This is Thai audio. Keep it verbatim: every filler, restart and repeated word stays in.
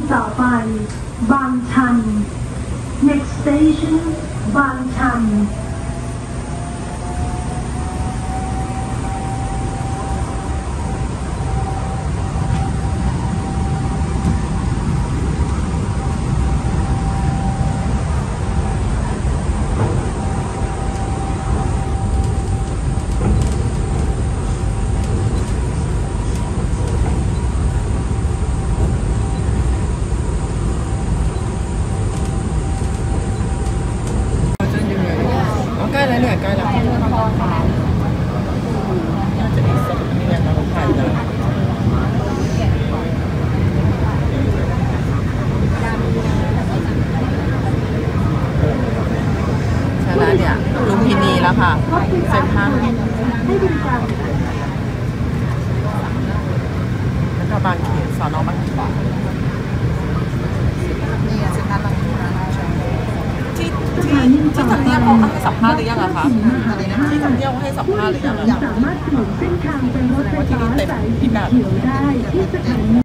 ต่อไปบางชัน next station บางชันใกล้แล้วเนี่ยใกล้แล้วจะมีสถานีรถไฟแล้วใช่แล้วเนี่ยลุมพินีแล้วค่ะเซ็นทรัลแล้วก็บางเขนสอนอบางเขนนี่เซ็นทรัลบางเขนที่ที่ที่ทำเนียบเขาให้สัมภาษณ์หรือยังอะคะอะไรนะที่ทำเนียบเขาให้สัมภาษณ์หรือยังอะสามารถเปลี่ยนเส้นทางเป็นรถไฟฟ้าสายสีเขียวได้ที่สถานี